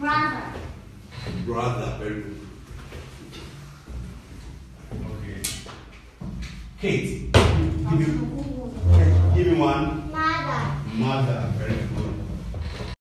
Brother. Brother, very good. Okay. Kate, give me one. Mother. Mother, very good.